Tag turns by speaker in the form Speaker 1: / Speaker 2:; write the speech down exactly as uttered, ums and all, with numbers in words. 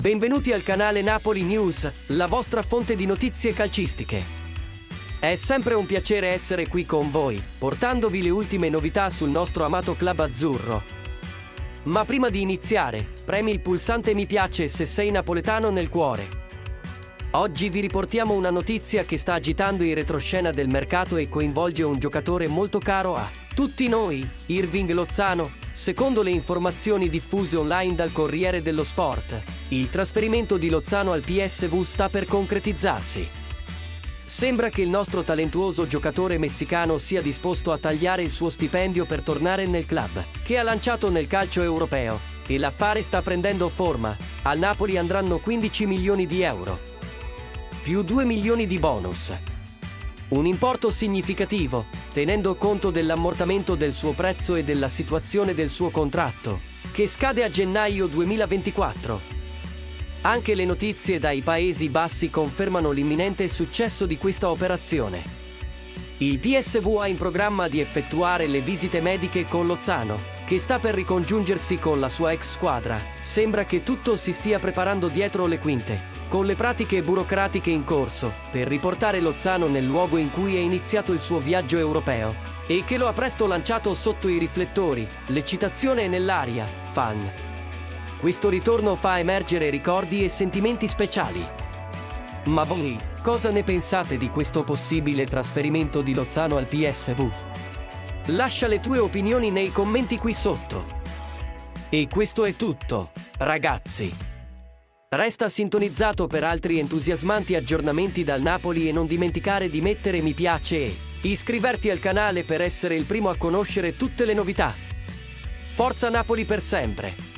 Speaker 1: Benvenuti al canale Napoli News, la vostra fonte di notizie calcistiche. È sempre un piacere essere qui con voi, portandovi le ultime novità sul nostro amato club azzurro. Ma prima di iniziare, premi il pulsante mi piace se sei napoletano nel cuore. Oggi vi riportiamo una notizia che sta agitando il retroscena del mercato e coinvolge un giocatore molto caro a tutti noi, Hirving Lozano. Secondo le informazioni diffuse online dal Corriere dello Sport, il trasferimento di Lozano al P S V sta per concretizzarsi. Sembra che il nostro talentuoso giocatore messicano sia disposto a tagliare il suo stipendio per tornare nel club, che ha lanciato nel calcio europeo, e l'affare sta prendendo forma. Al Napoli andranno quindici milioni di euro, più due milioni di bonus. Un importo significativo, tenendo conto dell'ammortamento del suo prezzo e della situazione del suo contratto, che scade a gennaio duemilaventiquattro. Anche le notizie dai Paesi Bassi confermano l'imminente successo di questa operazione. Il P S V ha in programma di effettuare le visite mediche con Lozano, che sta per ricongiungersi con la sua ex squadra. Sembra che tutto si stia preparando dietro le quinte, con le pratiche burocratiche in corso, per riportare Lozano nel luogo in cui è iniziato il suo viaggio europeo, e che lo ha presto lanciato sotto i riflettori, l'eccitazione è nell'aria, fan. Questo ritorno fa emergere ricordi e sentimenti speciali. Ma voi, cosa ne pensate di questo possibile trasferimento di Lozano al P S V? Lascia le tue opinioni nei commenti qui sotto. E questo è tutto, ragazzi. Resta sintonizzato per altri entusiasmanti aggiornamenti dal Napoli e non dimenticare di mettere mi piace e iscriverti al canale per essere il primo a conoscere tutte le novità. Forza Napoli per sempre!